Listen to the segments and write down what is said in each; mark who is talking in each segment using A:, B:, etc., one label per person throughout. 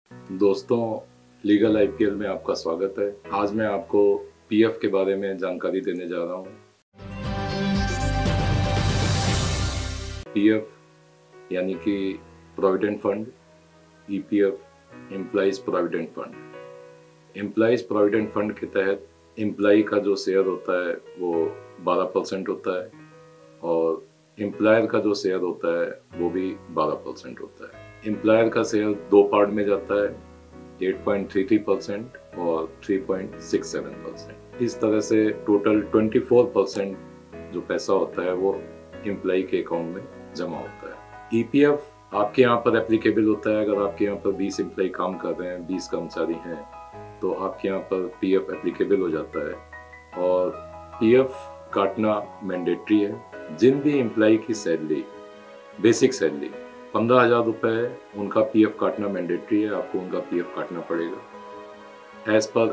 A: दोस्तों, legal IPL में आपका स्वागत है। आज मैं आपको पीएफ के बारे में जानकारी देने जा रहा हूँ। पीएफ यानी कि provident fund, EPF employees provident fund. Employees provident fund के तहत एम्प्लॉय का जो शेयर होता है वो 12% होता है और एम्प्लॉयर का जो शेयर होता है वो भी 12% होता है। एम्प्लॉयर का शेयर दो पार्ट में जाता है, 8.33% और 3.67%। इस तरह से टोटल 24% जो पैसा होता है वो एम्प्लॉय के अकाउंट में जमा होता है। ईपीएफ आपके यहाँ पर एप्लीकेबल होता है अगर आपके यहाँ पर 20 एम्प्लॉय काम कर रहे हैं, 20 कर्मचारी हैं, तो आपके यहाँ पर पीएफ एप्लीकेबल हो जाता है और पीएफ काटना मैंडेटरी है। जिन भी एम्प्लॉय की सैलरी, बेसिक सैलरी 15,000 रुपये है, उनका पीएफ काटना मैंडेटरी है, आपको उनका पीएफ काटना पड़ेगा। एज पर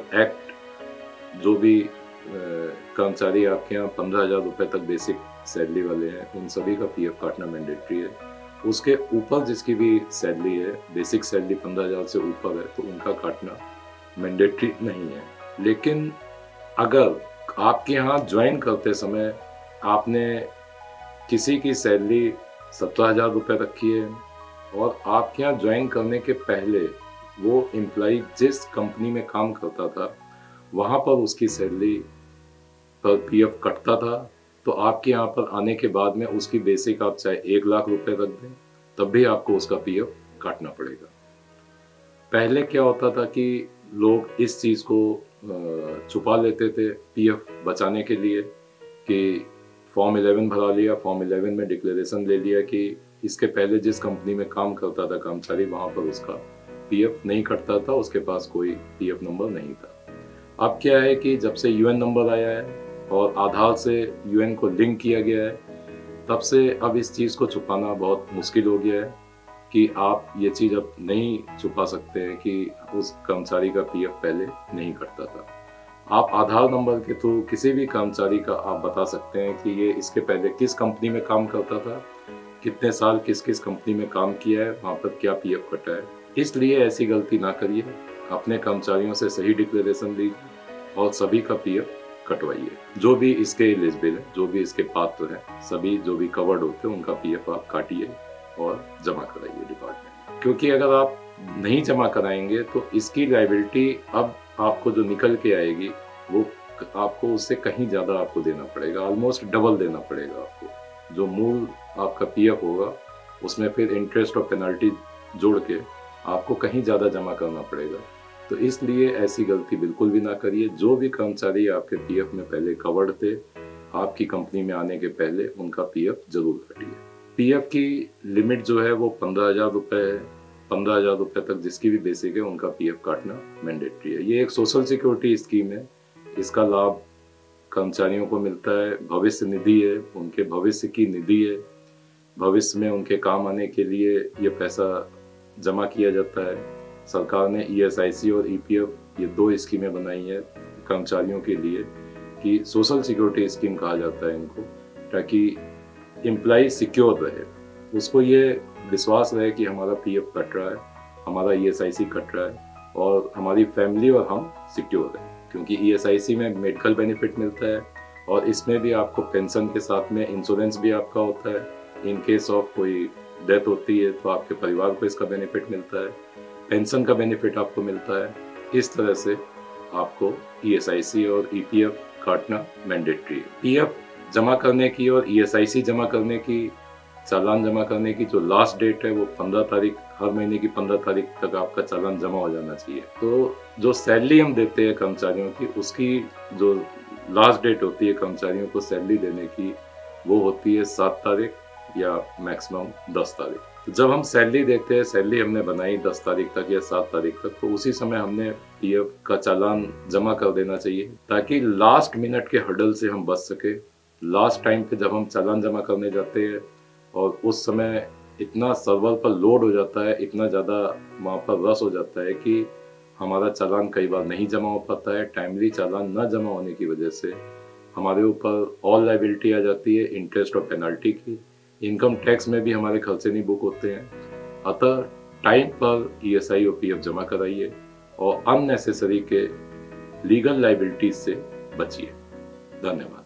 A: एक्ट जो भी कर्मचारी आपके यहाँ 15,000 रुपये तक बेसिक सैलरी वाले हैं, उन सभी का पीएफ काटना मैंडेटरी है। उसके ऊपर जिसकी भी सैलरी है, बेसिक सैलरी 15,000 से ऊपर है, तो उनका काटना मैंडेटरी नहीं है। लेकिन अगर आपके यहाँ ज्वाइन करते समय आपने किसी की सैलरी 17,000 रुपये रखी है और आपके यहाँ ज्वाइन करने के पहले वो एम्प्लॉय जिस कंपनी में काम करता था वहाँ पर उसकी सैलरी पर पीएफ कटता था, तो आपके यहाँ पर आने के बाद में उसकी बेसिक आप चाहे 1,00,000 रुपये रख दें तब भी आपको उसका पीएफ काटना पड़ेगा। पहले क्या होता था कि लोग इस चीज़ को छुपा लेते थे पीएफ बचाने के लिए कि फॉर्म 11 भरा लिया, फॉर्म 11 में डिक्लेरेशन ले लिया कि इसके पहले जिस कंपनी में काम करता था कर्मचारी वहाँ पर उसका पीएफ नहीं कटता था, उसके पास कोई पीएफ नंबर नहीं था। अब क्या है कि जब से यूएन नंबर आया है और आधार से यूएन को लिंक किया गया है, तब से अब इस चीज़ को छुपाना बहुत मुश्किल हो गया है कि आप ये चीज़ अब नहीं छुपा सकते हैं कि उस कर्मचारी का पीएफ पहले नहीं कटता था। आप आधार नंबर के थ्रू किसी भी कर्मचारी का आप बता सकते हैं कि ये इसके पहले किस कंपनी में काम करता था, कितने साल किस किस कंपनी में काम किया है, वहाँ पर क्या पीएफ कटा है। इसलिए ऐसी गलती ना करिए, अपने कर्मचारियों से सही डिक्लेरेशन दीजिए और सभी का पीएफ कटवाइए। जो भी इसके एलिजिबल है, जो भी इसके पात्र हैं, सभी जो भी कवर्ड होते हैं उनका पीएफ आप काटिए और जमा कराइए डिपार्टमेंट। क्योंकि अगर आप नहीं जमा कराएंगे तो इसकी लायबिलिटी अब आपको जो निकल के आएगी वो आपको उससे कहीं ज़्यादा आपको देना पड़ेगा, ऑलमोस्ट डबल देना पड़ेगा आपको। जो मूल आपका पीएफ होगा उसमें फिर इंटरेस्ट और पेनल्टी जोड़ के आपको कहीं ज़्यादा जमा करना पड़ेगा। तो इसलिए ऐसी गलती बिल्कुल भी ना करिए। जो भी कर्मचारी आपके पीएफ में पहले कवर्ड थे, आपकी कंपनी में आने के पहले उनका पीएफ जरूर काटिए। पीएफ की लिमिट जो है वो 15,000 रुपये है। 15,000 रुपये तक जिसकी भी बेसिक है उनका पीएफ काटना मैंडेटरी है। ये एक सोशल सिक्योरिटी स्कीम है। इसका लाभ कर्मचारियों को मिलता है। भविष्य निधि है, उनके भविष्य की निधि है। भविष्य में उनके काम आने के लिए ये पैसा जमा किया जाता है। सरकार ने ईएसआईसी और ईपीएफ ये दो स्कीमें बनाई है कर्मचारियों के लिए कि सोशल सिक्योरिटी स्कीम कहा जाता है इनको, ताकि एम्प्लॉय सिक्योर रहे, उसको ये विश्वास रहे कि हमारा पीएफ कट रहा है, हमारा ईएसआईसी कट रहा है और हमारी फैमिली और हम सिक्योर हैं। क्योंकि ईएसआईसी में मेडिकल बेनिफिट मिलता है और इसमें भी आपको पेंशन के साथ में इंश्योरेंस भी आपका होता है। इन केस ऑफ कोई डेथ होती है तो आपके परिवार को इसका बेनिफिट मिलता है, पेंशन का बेनिफिट आपको मिलता है। इस तरह से आपको ईएसआईसी और ईपीएफ काटना मैंडेटरी है। पीएफ जमा करने की और ईएसआईसी जमा करने की, चालान जमा करने की जो लास्ट डेट है वो 15 तारीख, हर महीने की 15 तारीख तक आपका चालान जमा हो जाना चाहिए। तो जो सैलरी हम देते हैं कर्मचारियों की, उसकी जो लास्ट डेट होती है कर्मचारियों को सैलरी देने की, वो होती है 7 तारीख या मैक्सिमम 10 तारीख। तो जब हम सैलरी देते हैं, सैलरी हमने बनाई 10 तारीख तक या 7 तारीख तक, तो उसी समय हमने पीएफ का चालान जमा कर देना चाहिए ताकि लास्ट मिनट के हडल से हम बच सके। लास्ट टाइम पे जब हम चालान जमा करने जाते हैं और उस समय इतना सर्वर पर लोड हो जाता है, इतना ज़्यादा वहाँ पर रश हो जाता है कि हमारा चालान कई बार नहीं जमा हो पाता है। टाइमली चालान न जमा होने की वजह से हमारे ऊपर ऑल लायबिलिटी आ जाती है, इंटरेस्ट और पेनल्टी की। इनकम टैक्स में भी हमारे खर्चे नहीं बुक होते हैं। अतः टाइम पर ईएसआई और पीएफ जमा कराइए और अननेसेसरी के लीगल लाइबिलिटीज से बचिए। धन्यवाद।